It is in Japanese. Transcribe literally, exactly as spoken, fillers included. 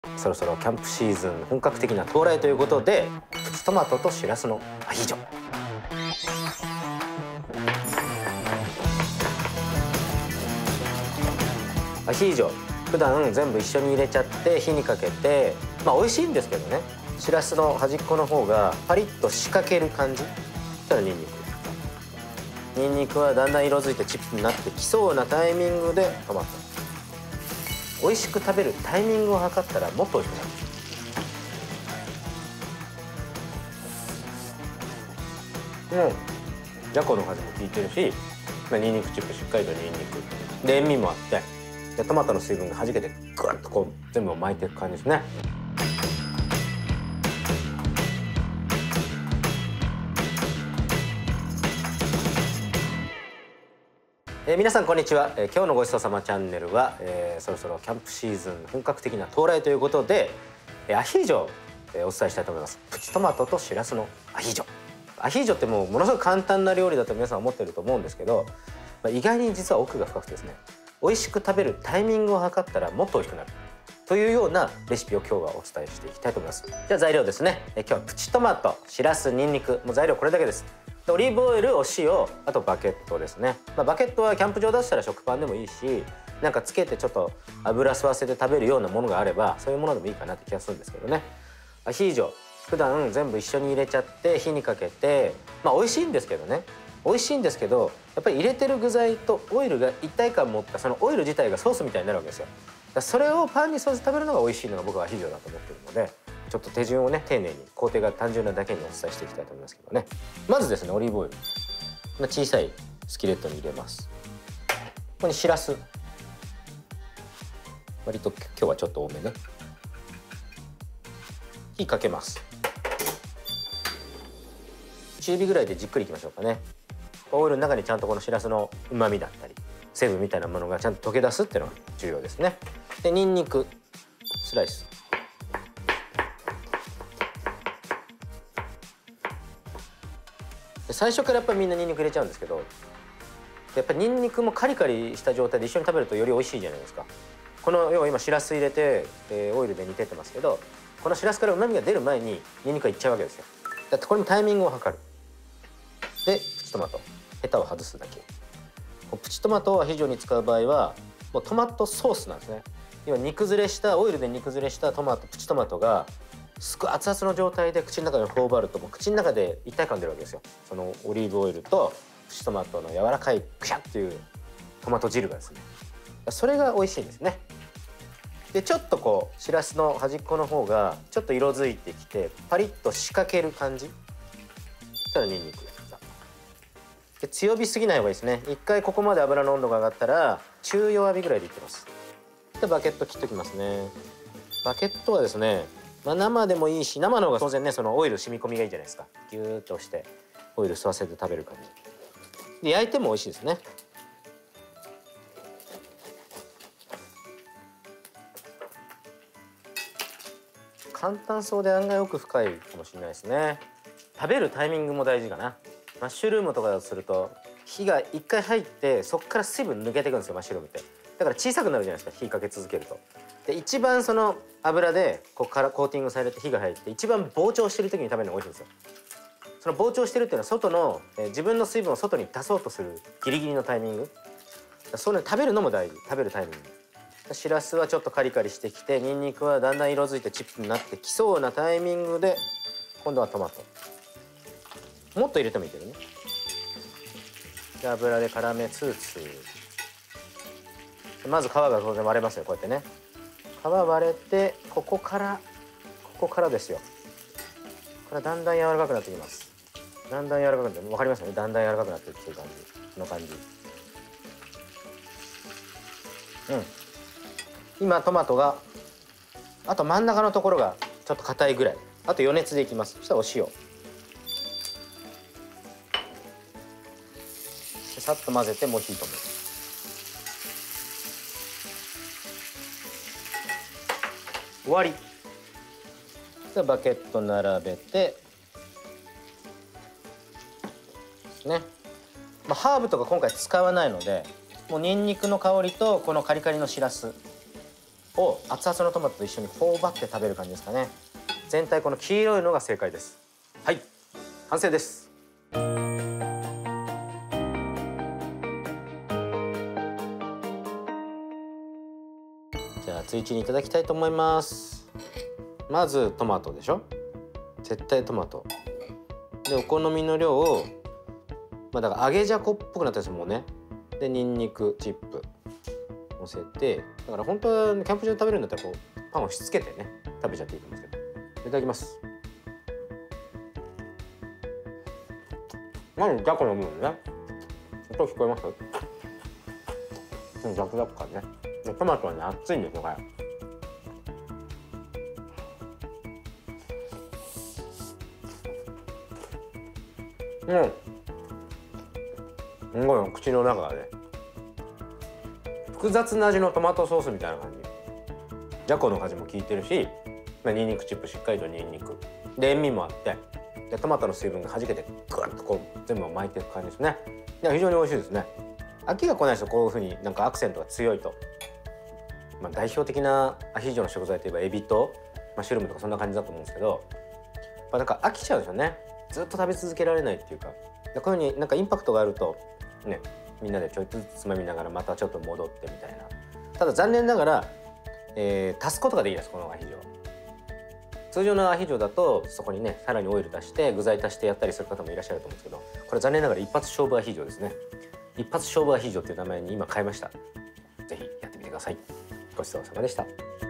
そろそろキャンプシーズン本格的な到来ということで、プチトマトとしらすのアヒージョ。アヒージョ普段全部一緒に入れちゃって火にかけて、まあ美味しいんですけどね、しらすの端っこの方がパリッと仕掛ける感じ。そしたらニンニクニンニクはだんだん色づいてチップになってきそうなタイミングでトマト。美味しく食べるタイミングを測ったらもっと美味しくなる。もうじゃこの味も効いてるし、まあ、ニンニクチップしっかりとニンニクで塩味もあって、でトマトの水分がはじけてグッとこう全部を巻いていく感じですね。えー、皆さんこんにちは、えー、今日のごちそうさまチャンネルは、えー、そろそろキャンプシーズン本格的な到来ということで、えー、アヒージョを、えー、お伝えしたいと思います。プチトマトとしらすのアヒージョ。アヒージョってもうものすごく簡単な料理だと皆さん思ってると思うんですけど、まあ、意外に実は奥が深くてですね、美味しく食べるタイミングを測ったらもっと美味しくなるというようなレシピを今日はお伝えしていきたいと思います。じゃあ材料ですね。えー、今日はプチトマト、しらす、ニンニク、もう材料これだけです。オリーブオイル、お塩、あとバケットですね。まあ、バケットはキャンプ場出したら食パンでもいいし、なんかつけてちょっと油吸わせて食べるようなものがあればそういうものでもいいかなって気がするんですけどね。アヒージョ普段全部一緒に入れちゃって火にかけて、まあ美味しいんですけどね、美味しいんですけどやっぱり入れてる具材とオイルが一体感持ったそのオイル自体がソースみたいになるわけですよ。だからそれをパンに沿って食べるのが美味しいのが僕はアヒージョだと思ってるので、ちょっと手順をね丁寧に、工程が単純なだけにお伝えしていきたいと思いますけどね。まずですね、オリーブオイル小さいスキレットに入れます。ここにしらす、割と今日はちょっと多めね。火かけます。中火ぐらいでじっくりいきましょうかね。オイルの中にちゃんとこのしらすのうまみだったり成分みたいなものがちゃんと溶け出すっていうのが重要ですね。でニンニクスライス、最初からやっぱりみんなニンニク入れちゃうんですけど、やっぱりニンニクもカリカリした状態で一緒に食べるとより美味しいじゃないですか。この要は今しらす入れて、えー、オイルで煮てってますけど、このしらすからうまみが出る前にニンニクがいっちゃうわけですよ。だってこれもタイミングを測る。でプチトマト、ヘタを外すだけ。プチトマトをアヒージョに使う場合はもうトマトソースなんですね。今煮崩れしたオイルで煮崩れしたトマト、プチトマトがすごい熱々の状態で口の中に頬張るともう口の中で一体感出るわけですよ。そのオリーブオイルとプチトマトの柔らかいクシャッっていうトマト汁がですね、それが美味しいんですね。でちょっとこうしらすの端っこの方がちょっと色づいてきてパリッと仕掛ける感じ。そしたらニンニクで強火すぎない方がいいですね。一回ここまで油の温度が上がったら中弱火ぐらいでいきます。でバケット切っておきますね。バケットはですね、まあ、生でもいいし、生の方が当然ねそのオイル染み込みがいいじゃないですか。ギューッと押してオイル吸わせて食べる感じで焼いても美味しいですね。簡単そうで案外奥深いかもしれないですね。食べるタイミングも大事かな。マッシュルームとかだとすると火が一回入ってそこから水分抜けていくんですよ、マッシュルームって。だから小さくなるじゃないですか、火かけ続けると。で一番その油でここからコーティングされて火が入って一番膨張してる時に食べるのが美味しいんですよ。その膨張してるっていうのは外の、えー、自分の水分を外に出そうとするギリギリのタイミング。それ食べるのも大事。食べるタイミング。しらすはちょっとカリカリしてきて、ニンニクはだんだん色づいてチップになってきそうなタイミングで今度はトマト。もっと入れてもいいけどね。で油で絡めつつ、まず皮が当然割れますよ、こうやってね。皮割れてここからここからですよ。これだんだん柔らかくなってきます。だんだん柔らかくなって、分かりますよね。だんだん柔らかくなっていくっていう感じ、この感じ。うん今トマトがあと真ん中のところがちょっと硬いぐらい。あと余熱でいきます。そしたらお塩さっと混ぜて、もう火止める。終わり。でバケット並べてですね。まあ、ハーブとか今回使わないので、もうニンニクの香りとこのカリカリのしらすを熱々のトマトと一緒に頬張って食べる感じですかね。全体この黄色いのが正解です。はい、完成です。じゃあ追一にいただきたいと思います。まずトマトでしょ。絶対トマトで、お好みの量を、まあだから揚げじゃこっぽくなったやつもね。でニンニクチップ乗せて、だから本当はキャンプ場で食べるんだったらこうパンをしつけてね食べちゃっていいと思うんですけど。いただきます。まずじゃこの部分ね、音聞こえます？うん、ザクザク感ね。でトマトはね熱いんですよこれ。うん、すごい口の中がね複雑な味のトマトソースみたいな感じ。じゃこの味も効いてるし、まあ、ニンニクチップしっかりとニンニクで塩味もあって、でトマトの水分が弾けてグッとこう全部を巻いていく感じですね。いや非常に美味しいですね。飽きが来ない人こういう風になんかアクセントが強いと、まあ、代表的なアヒージョの食材といえばエビとマッシュルームとかそんな感じだと思うんですけど、まあ、なんか飽きちゃうんですよね。ずっと食べ続けられないっていうか、こういう風になんかインパクトがあるとね、みんなでちょいずつつまみながらまたちょっと戻ってみたいな。ただ残念ながら、えー、足すことができないですこのアヒージョ。通常のアヒージョだとそこにねさらにオイル出して具材足してやったりする方もいらっしゃると思うんですけど、これ残念ながら一発勝負アヒージョですね。一発勝負アヒージョっていう名前に今変えました。ぜひやってみてください。ごちそうさまでした。